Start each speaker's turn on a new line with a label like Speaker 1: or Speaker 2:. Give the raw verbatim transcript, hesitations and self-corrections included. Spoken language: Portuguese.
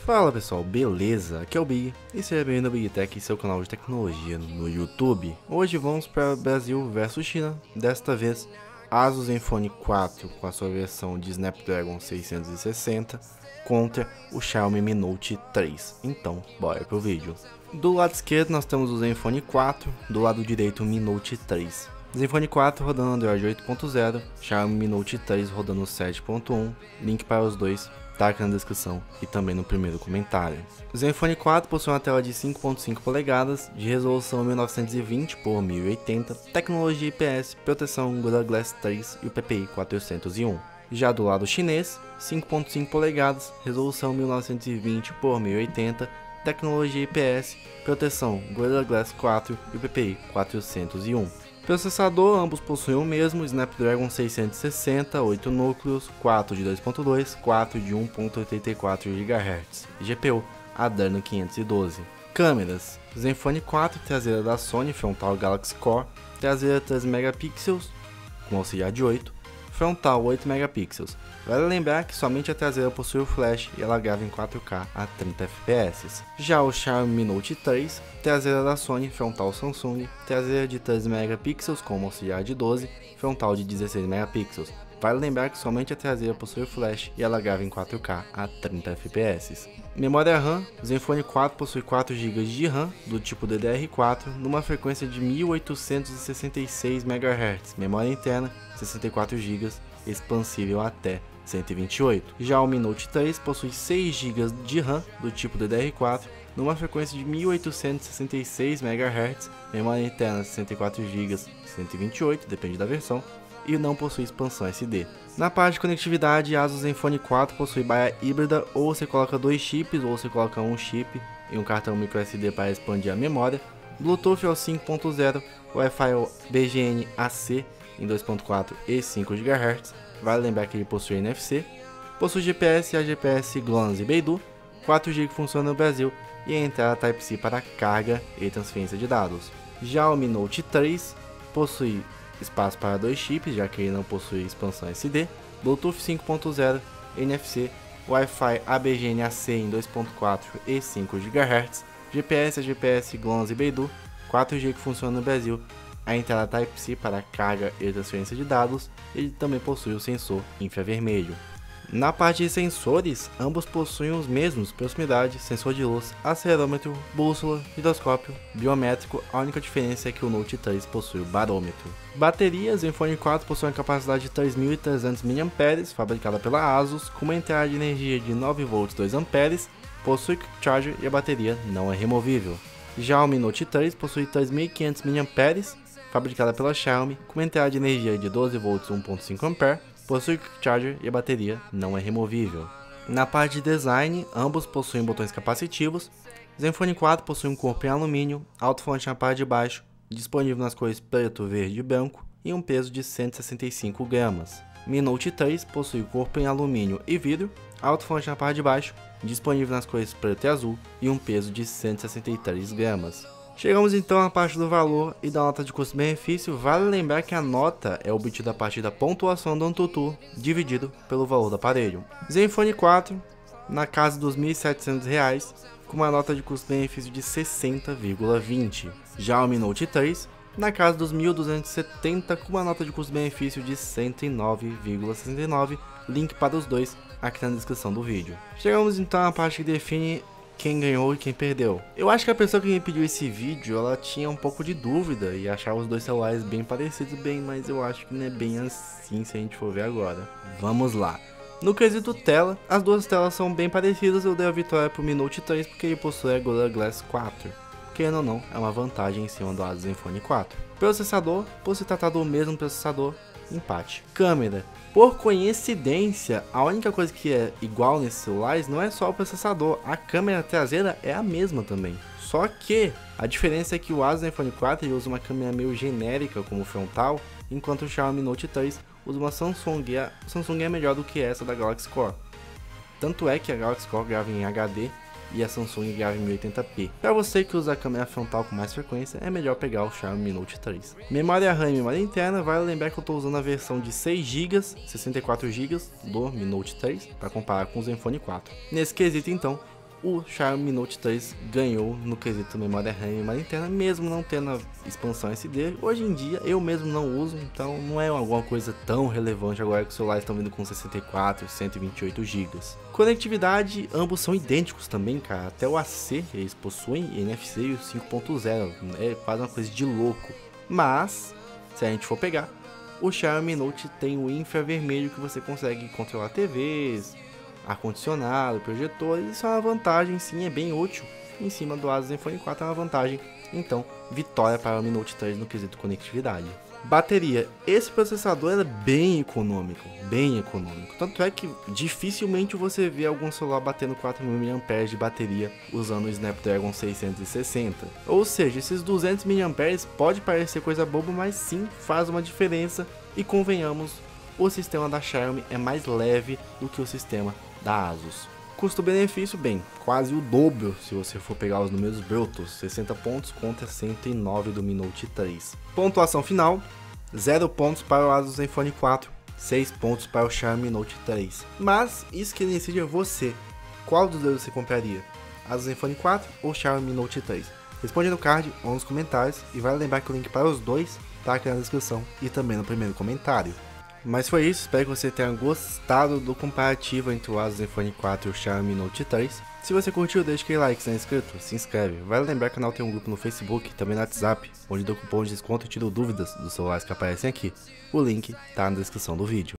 Speaker 1: Fala pessoal, beleza? Aqui é o Big e seja bem-vindo ao Big Tech, seu canal de tecnologia no YouTube. Hoje vamos para Brasil versus China, desta vez Asus Zenfone quatro com a sua versão de Snapdragon seiscentos e sessenta contra o Xiaomi Mi Note três. Então, bora pro vídeo. Do lado esquerdo nós temos o Zenfone quatro, do lado direito o Mi Note três. Zenfone quatro rodando Android oito ponto zero, Xiaomi Mi Note três rodando sete ponto um, link para os dois tá aqui na descrição e também no primeiro comentário. O Zenfone quatro possui uma tela de cinco ponto cinco polegadas, de resolução mil novecentos e vinte por mil e oitenta, tecnologia I P S, proteção Gorilla Glass três e o P P I quatrocentos e um. Já do lado chinês, cinco ponto cinco polegadas, resolução mil novecentos e vinte por mil e oitenta, tecnologia I P S, proteção Gorilla Glass quatro e o P P I quatrocentos e um. Processador, ambos possuem o mesmo, Snapdragon seiscentos e sessenta, oito núcleos, quatro de dois ponto dois, quatro de um ponto oitenta e quatro gigahertz, G P U Adreno quinhentos e doze. Câmeras, Zenfone quatro, traseira da Sony, frontal Galaxy Core, traseira três megapixels, com auxiliar de oito, frontal oito megapixels. Vale lembrar que somente a traseira possui o flash e ela grava em quatro K a trinta F P S. Já o Xiaomi Mi Note três, traseira da Sony, frontal Samsung, traseira de três megapixels com auxiliar de doze, frontal de dezesseis megapixels. Vale lembrar que somente a traseira possui o flash e ela grava em quatro K a trinta F P S. Memória RAM, o Zenfone quatro possui quatro gigas de RAM do tipo D D R quatro numa frequência de mil oitocentos e sessenta e seis megahertz. Memória interna, sessenta e quatro gigas, expansível até cento e vinte e oito. Já o Mi Note três possui seis gigas de RAM do tipo D D R quatro numa frequência de mil oitocentos e sessenta e seis megahertz, memória interna sessenta e quatro gigas, cento e vinte e oito, depende da versão, e não possui expansão S D. Na parte de conectividade, a Asus Zenfone quatro possui baia híbrida, ou você coloca dois chips, ou você coloca um chip e um cartão micro S D para expandir a memória, Bluetooth ao cinco ponto zero, Wi-Fi B G N A C em dois ponto quatro e cinco gigahertz, vale lembrar que ele possui N F C, possui G P S, A G P S, GLONASS e Beidou, quatro G que funciona no Brasil e a entrada Type-C para carga e transferência de dados. Já o Mi Note três possui espaço para dois chips, já que ele não possui expansão S D, Bluetooth cinco ponto zero, N F C, Wi-Fi A B G N A C em dois ponto quatro e cinco gigahertz, G P S, A G P S, GLONASS e Beidou, quatro G que funciona no Brasil, a entrada Type-C para carga e transferência de dados. Ele também possui o sensor infravermelho. Na parte de sensores, ambos possuem os mesmos: proximidade, sensor de luz, acelerômetro, bússola, giroscópio, biométrico. A única diferença é que o Note três possui o barômetro. Baterias, o Zenfone quatro possui uma capacidade de três mil e trezentos miliampères-hora, fabricada pela Asus, com uma entrada de energia de nove volts dois amperes, possui Quick Charger e a bateria não é removível. Já o Mi Note três possui três mil e quinhentos miliampères-hora, fabricada pela Xiaomi, com uma entrada de energia de doze volts um ponto cinco amperes, possui Quick Charger e a bateria não é removível. Na parte de design, ambos possuem botões capacitivos. Zenfone quatro possui um corpo em alumínio, alto-falante na parte de baixo, disponível nas cores preto, verde e branco, e um peso de cento e sessenta e cinco gramas. Mi Note três possui corpo em alumínio e vidro, alto-falante na parte de baixo, disponível nas cores preto e azul, e um peso de cento e sessenta e três gramas. Chegamos então à parte do valor e da nota de custo-benefício. Vale lembrar que a nota é obtida a partir da pontuação do AnTuTu dividido pelo valor do aparelho. Zenfone quatro na casa dos mil e setecentos reais, com uma nota de custo-benefício de sessenta vírgula vinte. Já o Mi Note três na casa dos mil duzentos e setenta, com uma nota de custo-benefício de cento e nove vírgula sessenta e nove. Link para os dois aqui na descrição do vídeo. Chegamos então à parte que define quem ganhou e quem perdeu. Eu acho que a pessoa que me pediu esse vídeo, ela tinha um pouco de dúvida e achava os dois celulares bem parecidos, bem, mas eu acho que não é bem assim se a gente for ver agora. Vamos lá. No quesito tela, as duas telas são bem parecidas. Eu dei a vitória pro Mi Note três porque ele possui a Gorilla Glass quatro. Querendo ou não, é uma vantagem em cima do Asus Zenfone quatro. Processador, por se tratar do mesmo processador, empate. Câmera. Por coincidência, a única coisa que é igual nesses celulares não é só o processador, a câmera traseira é a mesma também. Só que a diferença é que o Asus Zenfone quatro ele usa uma câmera meio genérica como frontal, enquanto o Xiaomi Note três usa uma Samsung, e a Samsung é melhor do que essa da Galaxy Core. Tanto é que a Galaxy Core grava em H D e a Samsung grava em mil e oitenta p. Para você que usa a câmera frontal com mais frequência, é melhor pegar o Xiaomi Mi Note três. Memória RAM e memória interna, vale lembrar que eu estou usando a versão de seis gigas, sessenta e quatro gigas do Mi Note três, para comparar com o Zenfone quatro. Nesse quesito então, o Xiaomi Mi Note três ganhou no quesito memória RAM e memória interna, mesmo não tendo a expansão S D. Hoje em dia eu mesmo não uso, então não é alguma coisa tão relevante agora que os celulares estão vindo com sessenta e quatro e cento e vinte e oito gigas. Conectividade, ambos são idênticos também, cara. Até o A C eles possuem N F C e o cinco ponto zero, é quase uma coisa de louco. Mas, se a gente for pegar, o Xiaomi Mi Note tem o infravermelho que você consegue controlar T Vs, ar-condicionado, projetor. Isso é uma vantagem, sim, é bem útil. Em cima do Asus Zenfone quatro é uma vantagem. Então, vitória para o Mi Note três no quesito conectividade. Bateria, esse processador é bem econômico, bem econômico. Tanto é que dificilmente você vê algum celular batendo quatro mil miliamperes de bateria usando o Snapdragon seiscentos e sessenta. Ou seja, esses duzentos miliamperes pode parecer coisa boba, mas sim faz uma diferença. E convenhamos, o sistema da Xiaomi é mais leve do que o sistema da Asus. Custo-benefício, bem, quase o dobro se você for pegar os números brutos, sessenta pontos contra cento e nove do Mi Note três. Pontuação final, zero pontos para o Asus Zenfone quatro, seis pontos para o Xiaomi Mi Note três. Mas isso que decide é você, qual dos dois você compraria? Asus Zenfone quatro ou Xiaomi Mi Note três? Responde no card ou nos comentários e vale lembrar que o link para os dois está aqui na descrição e também no primeiro comentário. Mas foi isso, espero que você tenha gostado do comparativo entre o Asus Zenfone quatro e o Xiaomi Mi Note três. Se você curtiu, deixa aquele like, se não é inscrito, se inscreve. Vale lembrar que o canal tem um grupo no Facebook e também no WhatsApp, onde dou cupom de desconto e tiro dúvidas dos celulares que aparecem aqui. O link tá na descrição do vídeo.